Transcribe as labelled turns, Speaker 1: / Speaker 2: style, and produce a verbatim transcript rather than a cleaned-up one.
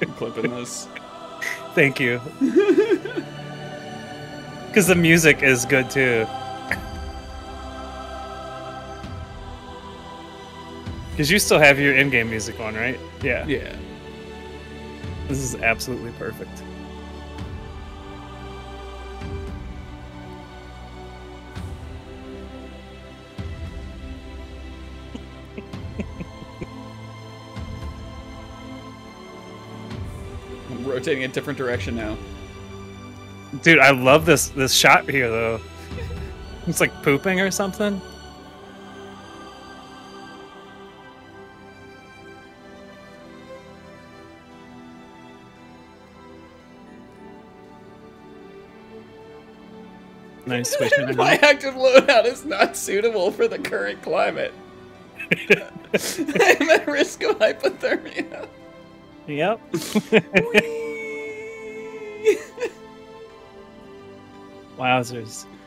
Speaker 1: I'm clipping this.
Speaker 2: Thank you. Because the music is good too. Because you still have your in-game music on, right? Yeah.
Speaker 1: Yeah.
Speaker 2: This is absolutely perfect.
Speaker 1: I'm rotating a different direction now.
Speaker 2: Dude, I love this this shot here though. It's like pooping or something. Nice switching.
Speaker 1: My active loadout is not suitable for the current climate. I'm at risk of hypothermia.
Speaker 2: Yep. Wowzers.